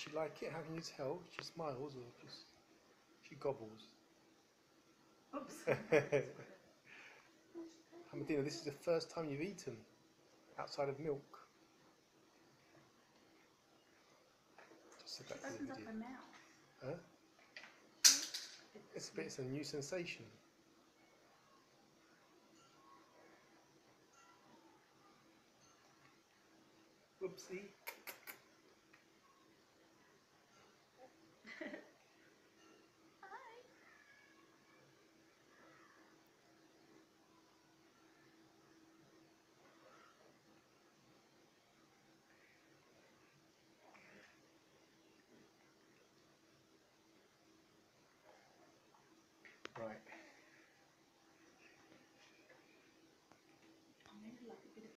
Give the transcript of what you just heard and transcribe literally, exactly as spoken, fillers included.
she like it? How can you tell? She smiles or just she gobbles? Oops. Hamadina, this is the first time you've eaten outside of milk. Just said She that to the opens up video. her mouth. Huh? It's a bit. It's a new sensation. Whoopsie. Right.